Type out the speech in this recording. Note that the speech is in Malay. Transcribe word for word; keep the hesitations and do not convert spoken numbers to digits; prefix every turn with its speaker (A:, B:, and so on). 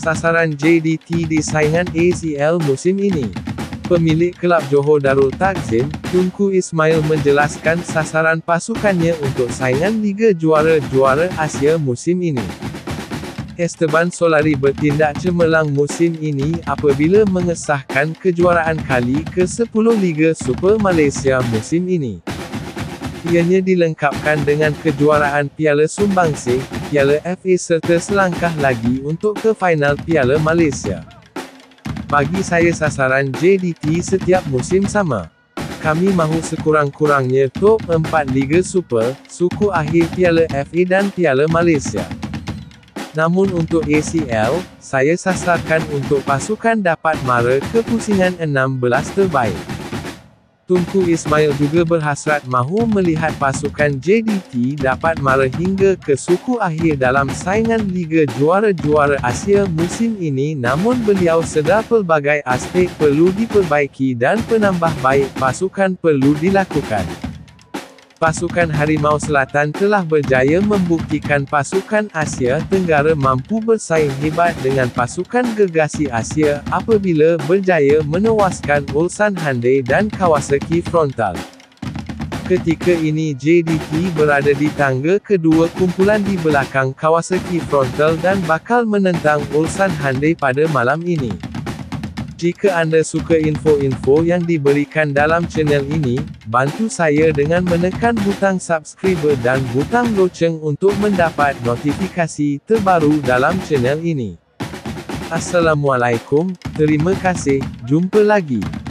A: sasaran J D T di saingan A C L musim ini. Pemilik kelab Johor Darul Takzim, Tunku Ismail menjelaskan sasaran pasukannya untuk saingan Liga Juara-Juara Asia musim ini. Esteban Solari bertindak cemerlang musim ini apabila mengesahkan kejuaraan kali ke sepuluh Liga Super Malaysia musim ini. Ianya dilengkapkan dengan kejuaraan Piala Sumbangsih, Piala F A serta selangkah lagi untuk ke final Piala Malaysia. Bagi saya sasaran J D T setiap musim sama. Kami mahu sekurang-kurangnya top empat Liga Super, suku akhir Piala F A dan Piala Malaysia. Namun untuk A C L, saya sasarkan untuk pasukan dapat mara ke pusingan enam belas terbaik. Tunku Ismail juga berhasrat mahu melihat pasukan J D T dapat mara hingga ke suku akhir dalam saingan Liga Juara-Juara Asia musim ini, namun beliau sedar pelbagai aspek perlu diperbaiki dan penambah baik pasukan perlu dilakukan. Pasukan Harimau Selatan telah berjaya membuktikan pasukan Asia Tenggara mampu bersaing hebat dengan pasukan Gergasi Asia apabila berjaya menewaskan Ulsan Hyundai dan Kawasaki Frontal. Ketika ini J D T berada di tangga kedua kumpulan di belakang Kawasaki Frontal dan bakal menentang Ulsan Hyundai pada malam ini. Jika anda suka info-info yang diberikan dalam channel ini, bantu saya dengan menekan butang subscribe dan butang loceng untuk mendapat notifikasi terbaru dalam channel ini. Assalamualaikum, terima kasih, jumpa lagi.